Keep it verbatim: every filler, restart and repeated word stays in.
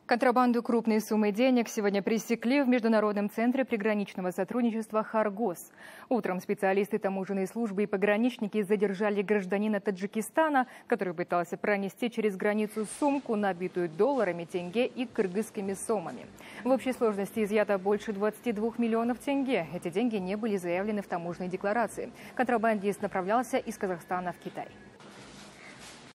Контрабанду крупной суммы денег сегодня пресекли в Международном центре приграничного сотрудничества «Харгос». Утром специалисты таможенной службы и пограничники задержали гражданина Таджикистана, который пытался пронести через границу сумку, набитую долларами, тенге и кыргызскими сомами. В общей сложности изъято больше двадцати двух миллионов тенге. Эти деньги не были заявлены в таможенной декларации. Контрабандист направлялся из Казахстана в Китай.